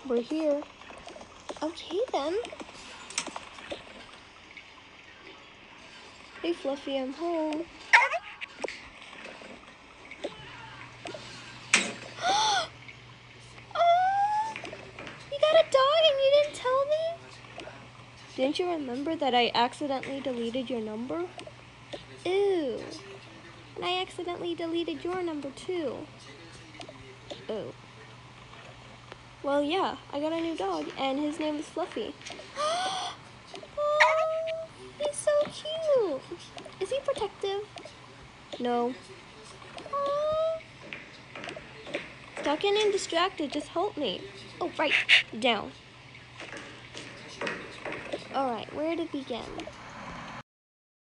We're here. Okay then. Hey Fluffy, I'm home. Oh, you got a dog and you didn't tell me? Didn't you remember that I accidentally deleted your number? Ew. And I accidentally deleted your number too. Oh. Well, yeah, I got a new dog, and his name is Fluffy. Oh, he's so cute. Is he protective? No. Oh. Stop getting distracted, just help me. Oh, right, down. Alright, where to begin?